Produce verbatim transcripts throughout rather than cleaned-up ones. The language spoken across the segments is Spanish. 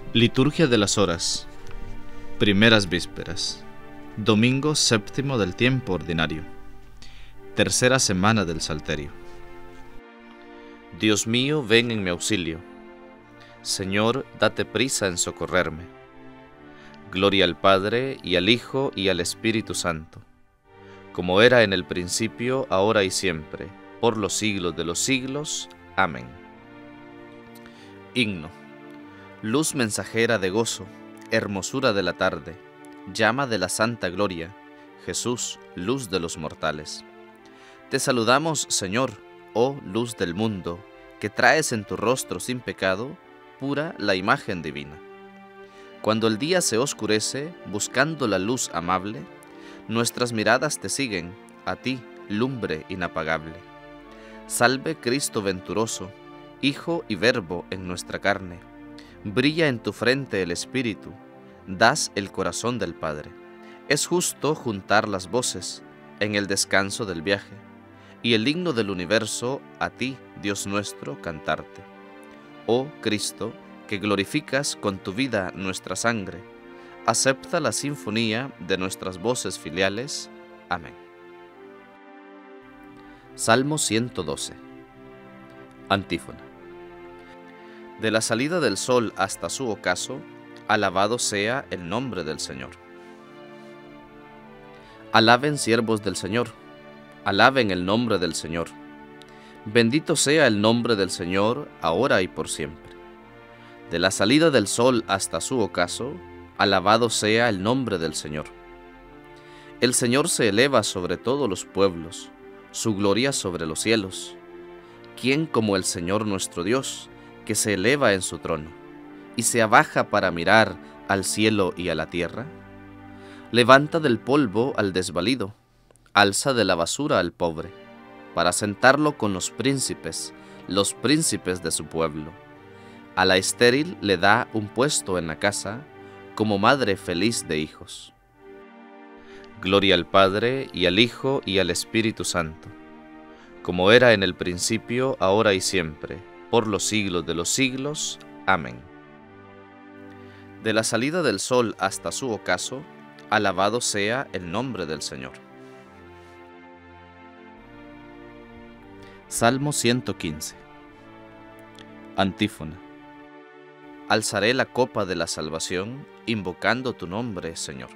Liturgia de las Horas. Primeras vísperas. Domingo séptimo del tiempo ordinario. Tercera semana del Salterio. Dios mío, ven en mi auxilio. Señor, date prisa en socorrerme. Gloria al Padre, y al Hijo, y al Espíritu Santo, como era en el principio, ahora y siempre, por los siglos de los siglos. Amén. Himno. Luz mensajera de gozo, hermosura de la tarde, llama de la santa gloria, Jesús, luz de los mortales. Te saludamos, Señor, oh luz del mundo, que traes en tu rostro sin pecado, pura la imagen divina. Cuando el día se oscurece, buscando la luz amable, nuestras miradas te siguen, a ti, lumbre inapagable. Salve Cristo venturoso, Hijo y Verbo en nuestra carne. Brilla en tu frente el Espíritu, das el corazón del Padre. Es justo juntar las voces en el descanso del viaje, y el himno del universo a ti, Dios nuestro, cantarte. Oh Cristo, que glorificas con tu vida nuestra sangre, acepta la sinfonía de nuestras voces filiales. Amén. Salmo ciento doce. Antífona. De la salida del sol hasta su ocaso, alabado sea el nombre del Señor. Alaben siervos del Señor, alaben el nombre del Señor. Bendito sea el nombre del Señor, ahora y por siempre. De la salida del sol hasta su ocaso, alabado sea el nombre del Señor. El Señor se eleva sobre todos los pueblos, su gloria sobre los cielos. ¿Quién como el Señor nuestro Dios, que se eleva en su trono, y se abaja para mirar al cielo y a la tierra? Levanta del polvo al desvalido, alza de la basura al pobre, para sentarlo con los príncipes, los príncipes de su pueblo. A la estéril le da un puesto en la casa, como madre feliz de hijos. Gloria al Padre, y al Hijo, y al Espíritu Santo, como era en el principio, ahora y siempre, por los siglos de los siglos. Amén. De la salida del sol hasta su ocaso, alabado sea el nombre del Señor. Salmo ciento quince. Antífona. Alzaré la copa de la salvación, invocando tu nombre, Señor.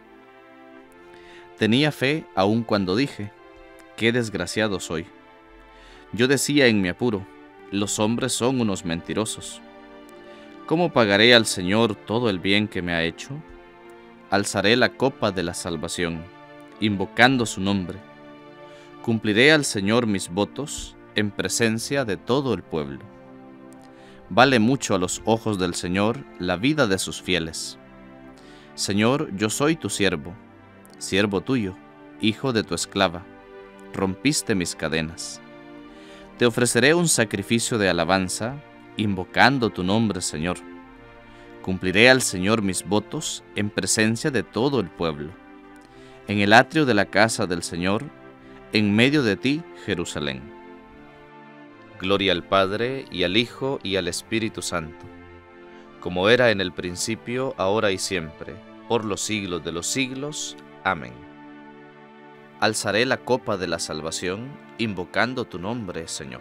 Tenía fe aun cuando dije, qué desgraciado soy. Yo decía en mi apuro, los hombres son unos mentirosos. ¿Cómo pagaré al Señor todo el bien que me ha hecho? Alzaré la copa de la salvación, invocando su nombre. Cumpliré al Señor mis votos en presencia de todo el pueblo. Vale mucho a los ojos del Señor la vida de sus fieles. Señor, yo soy tu siervo, siervo tuyo, hijo de tu esclava. Rompiste mis cadenas. Te ofreceré un sacrificio de alabanza, invocando tu nombre, Señor. Cumpliré al Señor mis votos en presencia de todo el pueblo. En el atrio de la casa del Señor, en medio de ti, Jerusalén. Gloria al Padre, y al Hijo, y al Espíritu Santo, como era en el principio, ahora y siempre, por los siglos de los siglos. Amén. Alzaré la copa de la salvación, invocando tu nombre, Señor.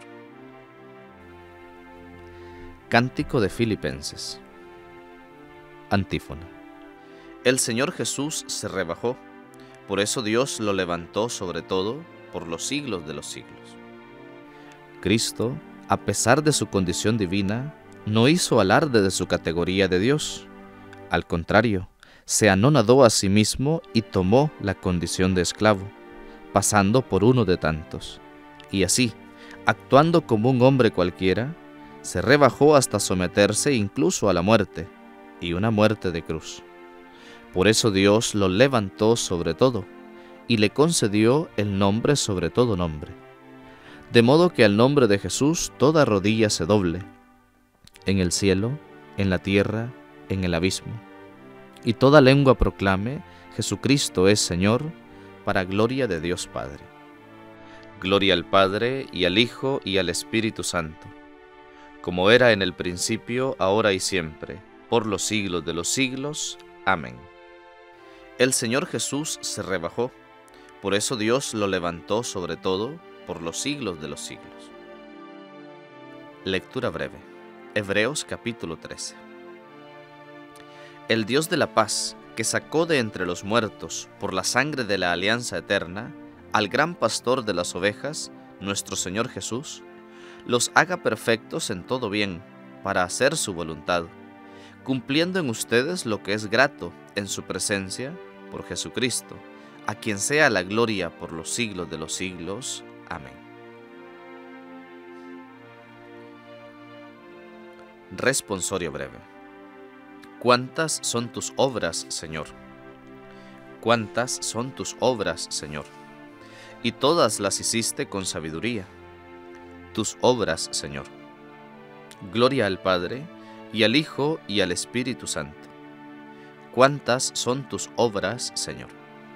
Cántico de Filipenses. Antífona. El Señor Jesús se rebajó, por eso Dios lo levantó sobre todo, por los siglos de los siglos. Cristo, a pesar de su condición divina, no hizo alarde de su categoría de Dios. Al contrario, se anonadó a sí mismo y tomó la condición de esclavo, pasando por uno de tantos. Y así, actuando como un hombre cualquiera, se rebajó hasta someterse incluso a la muerte, y una muerte de cruz. Por eso Dios lo levantó sobre todo, y le concedió el nombre sobre todo nombre. De modo que al nombre de Jesús toda rodilla se doble, en el cielo, en la tierra, en el abismo, y toda lengua proclame, Jesucristo es Señor, para gloria de Dios Padre. Gloria al Padre, y al Hijo, y al Espíritu Santo, como era en el principio, ahora y siempre, por los siglos de los siglos. Amén. El Señor Jesús se rebajó, por eso Dios lo levantó sobre todo por los siglos de los siglos. Lectura breve. Hebreos capítulo trece. El Dios de la paz, que sacó de entre los muertos por la sangre de la alianza eterna al gran pastor de las ovejas, nuestro Señor Jesús, los haga perfectos en todo bien, para hacer su voluntad, cumpliendo en ustedes lo que es grato en su presencia, por Jesucristo, a quien sea la gloria por los siglos de los siglos. Amén. Responsorio breve. ¿Cuántas son tus obras, Señor? ¿Cuántas son tus obras, Señor? Y todas las hiciste con sabiduría. Tus obras, Señor. Gloria al Padre, y al Hijo, y al Espíritu Santo. ¿Cuántas son tus obras, Señor?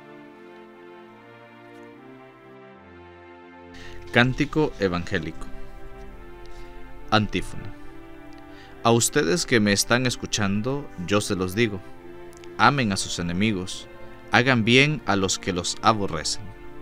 Cántico evangélico. Antífona. A ustedes que me están escuchando, yo se los digo, amen a sus enemigos, hagan bien a los que los aborrecen.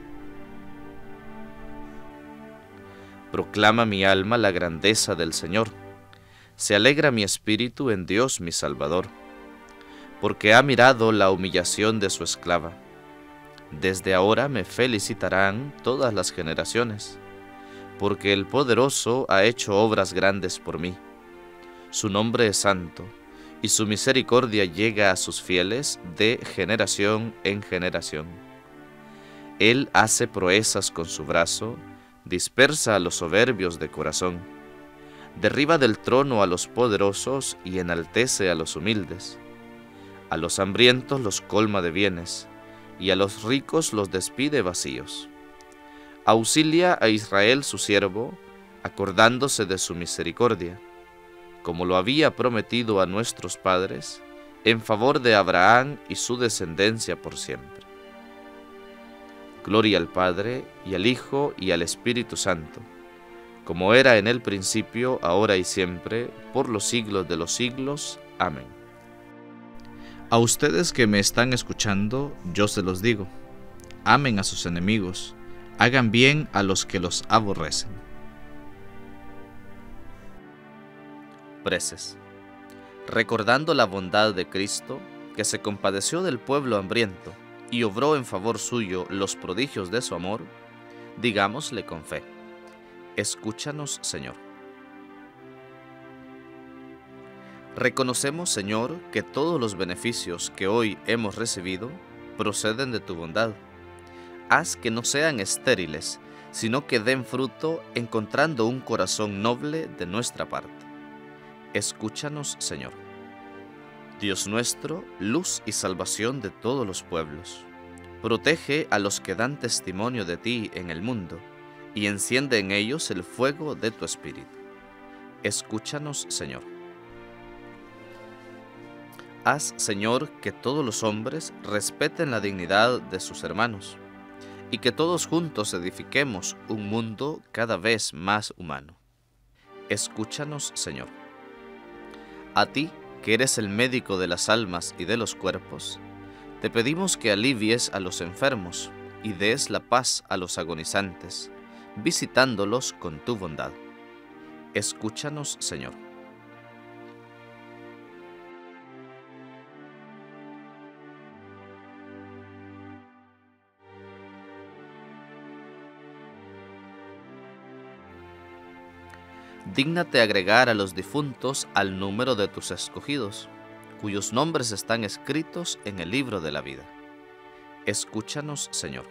Proclama mi alma la grandeza del Señor. Se alegra mi espíritu en Dios mi Salvador, porque ha mirado la humillación de su esclava. Desde ahora me felicitarán todas las generaciones, porque el Poderoso ha hecho obras grandes por mí. Su nombre es santo, y su misericordia llega a sus fieles de generación en generación. Él hace proezas con su brazo, dispersa a los soberbios de corazón, derriba del trono a los poderosos y enaltece a los humildes. A los hambrientos los colma de bienes, y a los ricos los despide vacíos. Auxilia a Israel su siervo, acordándose de su misericordia, como lo había prometido a nuestros padres, en favor de Abraham y su descendencia por siempre. Gloria al Padre, y al Hijo, y al Espíritu Santo, como era en el principio, ahora y siempre, por los siglos de los siglos. Amén. A ustedes que me están escuchando, yo se los digo, amen a sus enemigos, hagan bien a los que los aborrecen. Preces. Recordando la bondad de Cristo, que se compadeció del pueblo hambriento y obró en favor suyo los prodigios de su amor, digámosle con fe: escúchanos, Señor. Reconocemos, Señor, que todos los beneficios que hoy hemos recibido proceden de tu bondad. Haz que no sean estériles, sino que den fruto, encontrando un corazón noble de nuestra parte. Escúchanos, Señor. Dios nuestro, luz y salvación de todos los pueblos, protege a los que dan testimonio de ti en el mundo, y enciende en ellos el fuego de tu Espíritu. Escúchanos, Señor. Haz, Señor, que todos los hombres respeten la dignidad de sus hermanos, y que todos juntos edifiquemos un mundo cada vez más humano. Escúchanos, Señor. A ti, que eres el médico de las almas y de los cuerpos, te pedimos que alivies a los enfermos y des la paz a los agonizantes, visitándolos con tu bondad. Escúchanos, Señor. Dígnate agregar a los difuntos al número de tus escogidos, cuyos nombres están escritos en el libro de la vida. Escúchanos, Señor.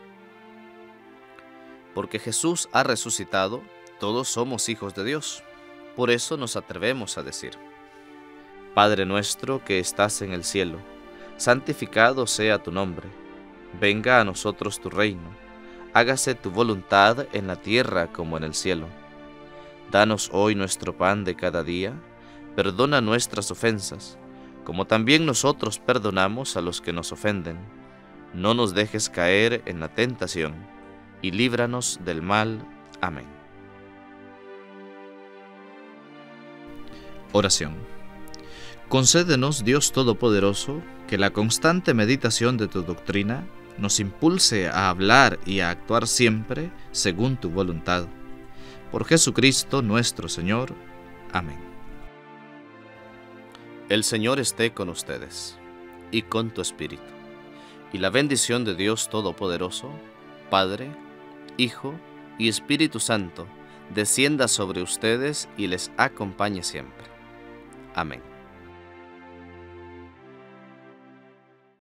Porque Jesús ha resucitado, todos somos hijos de Dios. Por eso nos atrevemos a decir: Padre nuestro que estás en el cielo, santificado sea tu nombre. Venga a nosotros tu reino. Hágase tu voluntad en la tierra como en el cielo. Danos hoy nuestro pan de cada día, perdona nuestras ofensas, como también nosotros perdonamos a los que nos ofenden. No nos dejes caer en la tentación, y líbranos del mal. Amén. Oración. Concédenos, Dios Todopoderoso, que la constante meditación de tu doctrina nos impulse a hablar y a actuar siempre según tu voluntad. Por Jesucristo nuestro Señor. Amén. El Señor esté con ustedes y con tu espíritu. Y la bendición de Dios Todopoderoso, Padre, Hijo y Espíritu Santo, descienda sobre ustedes y les acompañe siempre. Amén.